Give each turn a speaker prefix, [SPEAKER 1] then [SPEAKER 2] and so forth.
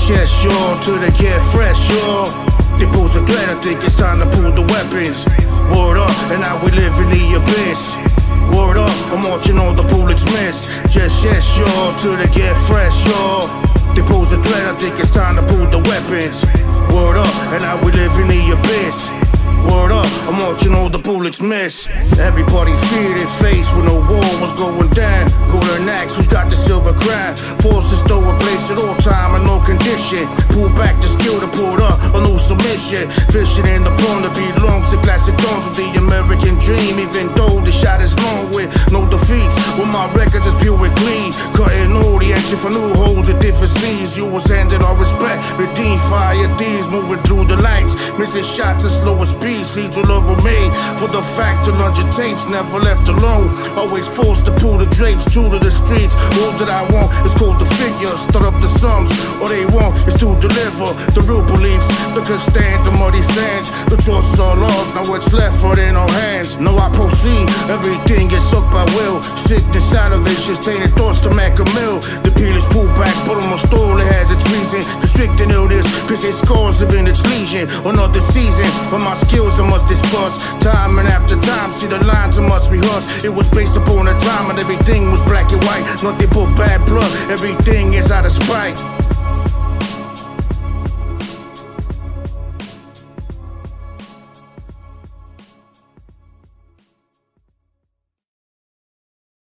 [SPEAKER 1] chest, y'all, till they get fresh, y'all. They pose a threat, I think it's time to pull the weapons. Word up, and now we live in the abyss. Word up, I'm marching on the bullets miss. Just yes, y'all, till they get fresh, y'all. They pose a threat, I think it's time to pull the weapons. Word up, and now we live in the abyss. Word up, I'm marching on the bullets miss. Everybody feared their face when the war was going down. Golden axe, who's got the silver crown? Forces still in place at all time and no condition. Pull back the skill to pull up a new submission. Fishing in the pond to belongs to classic dawns with the American dream. Even though the shot is long with no defeats, with my records is pure with glee. Cutting all the action for new holes at different seas. You was handed our respect, redeem fire D's moving through the lights. Missing shots at slower speed. Seeds all over me. For the fact to lunge your tapes, never left alone. Always forced to pull the drapes, true to the streets. All that I want is called the figure. Start up the sums, all they want is to deliver the real beliefs. Look at stand the muddy sands. The choices are lost, now what's left for in our hands. No, I proceed, everything is sucked by will. Sickness, salivation, tainted thoughts to make a mill. The peel is pulled back, but almost all it has its reason. Constricting illness, piercing scars living its lesion. Another season, but my skills I must discuss. Time and after time, see the lines I must rehearse. It was based upon a time and everything was black and white. Nothing but bad blood, everything is out of spite.